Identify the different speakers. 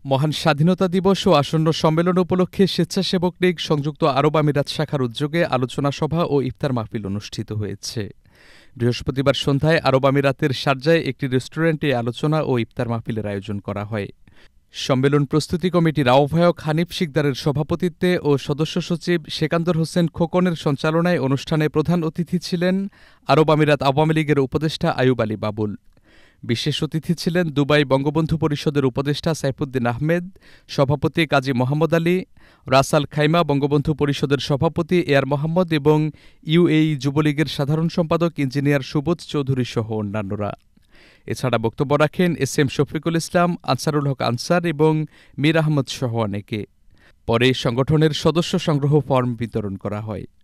Speaker 1: মহান স্বাধীনতা দিবস ও আসন্ন সম্মেলন উপলক্ষে স্বেচ্ছাসেবক লীগ সংযুক্ত আরব আমিরাত শাখার উদ্যোগে আলোচনা সভা ও ইফতার মাহফিল অনুষ্ঠিত হয়েছে। বৃহস্পতিবার সন্ধ্যায় আরব আমিরাতের শারজায় একটি রেস্টুরেন্টে আলোচনা ও ইফতার মাহফিলের আয়োজন করা হয়। সম্মেলন প্রস্তুতি কমিটির আহ্বায়ক হানিফ শিকদারের সভাপতিত্বে ও সদস্য সচিব সেকান্দর হোসেন খোকনের সঞ্চালনায় অনুষ্ঠানে প্রধান অতিথি ছিলেন আরব আমিরাত আওয়ামী লীগের উপদেষ্টা আয়ুব আলী বাবুল। বিশেষ অতিথি ছিলেন দুবাই বঙ্গবন্ধু পরিষদের উপদেষ্টা সাইফুদ্দিন আহমেদ, সভাপতি কাজী মোহাম্মদ আলী, রাসাল খাইমা বঙ্গবন্ধু পরিষদের সভাপতি এয়ার মোহাম্মদ এবং ইউএই যুবলীগের সাধারণ সম্পাদক ইঞ্জিনিয়ার সুবোধ চৌধুরী সহ অন্যান্যরা। এছাড়া বক্তব্য রাখেন এস.এম. শফিকুল ইসলাম, আনসারুল হক আনসার এবং মীর আহমদ সহ অনেকে। পরে সংগঠনের সদস্য সংগ্রহ ফরম বিতরণ করা হয়।